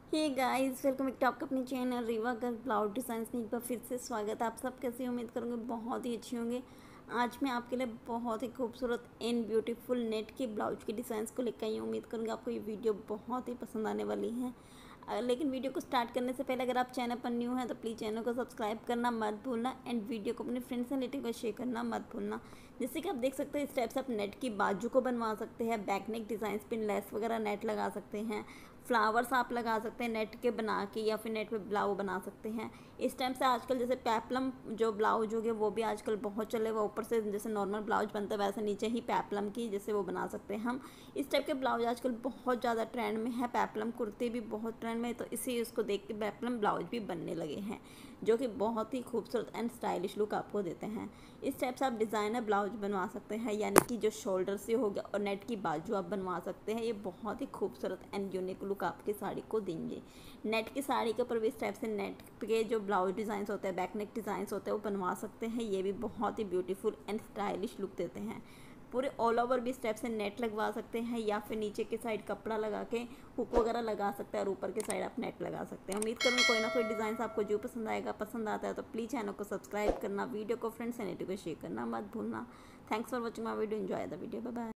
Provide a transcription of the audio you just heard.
Hey guys, welcome back to आपका अपनी channel Rewa girl blouse designs में एक बार फिर से स्वागत है। आप सब कैसे उम्मीद करूँगी बहुत ही अच्छी होंगे। आज मैं आपके लिए बहुत ही खूबसूरत एंड ब्यूटीफुल नेट के ब्लाउज के डिज़ाइंस को लेकर आई हूँ। उम्मीद करूँगी आपको ये वीडियो बहुत ही पसंद आने वाली है। लेकिन वीडियो को स्टार्ट करने से पहले अगर आप चैनल पर न्यू हैं तो प्लीज़ चैनल को सब्सक्राइब करना मत भूलना एंड वीडियो को अपने फ्रेंड्स एंड रिलेटिव को शेयर करना मत भूलना। जैसे कि आप देख सकते हैं इस टाइप से आप नेट की बाजू को बनवा सकते हैं, back neck design pin lace वगैरह नेट लगा सकते हैं, फ्लावर्स आप लगा सकते हैं नेट के बना के या फिर नेट पे ब्लाउज बना सकते हैं। इस टाइम से आजकल जैसे पेप्लम जो ब्लाउज हो गए वो भी आजकल बहुत चले, वो ऊपर से जैसे नॉर्मल ब्लाउज बनता है वैसे नीचे ही पेप्लम की जैसे वो बना सकते हैं हम। इस टाइप के ब्लाउज आजकल बहुत ज़्यादा ट्रेंड में है, पेप्लम कुर्ती भी बहुत ट्रेंड में है, तो इसी उसको देख के पेप्लम ब्लाउज भी बनने लगे हैं जो कि बहुत ही खूबसूरत एंड स्टाइलिश लुक आपको देते हैं। इस टाइप से आप डिज़ाइनर ब्लाउज बनवा सकते हैं, यानी कि जो शोल्डर से हो गया और नेट की बाजू आप बनवा सकते हैं। ये बहुत ही खूबसूरत एंड यूनिक लुक आपकी साड़ी को देंगे। नेट की साड़ी के ऊपर भी इस टाइप से नेट के जो ब्लाउज डिज़ाइन होते हैं, बैक नेक डिज़ाइन होते हैं वो बनवा सकते हैं। ये भी बहुत ही ब्यूटीफुल एंड स्टाइलिश लुक देते हैं। पूरे ऑल ओवर भी इस टाइप से नेट लगवा सकते हैं या फिर नीचे के साइड कपड़ा लगा के हुक वगैरह लगा सकते हैं और ऊपर के साइड आप नेट लगा सकते हैं। उम्मीद करूँगी कोई ना कोई डिज़ाइन आपको जो पसंद आता है तो प्लीज़ चैनल को सब्सक्राइब करना, वीडियो को फ्रेंड्स एंड रिलेटिव को शेयर करना मत भूलना। Thanks for watching my video, enjoy the video, bye bye.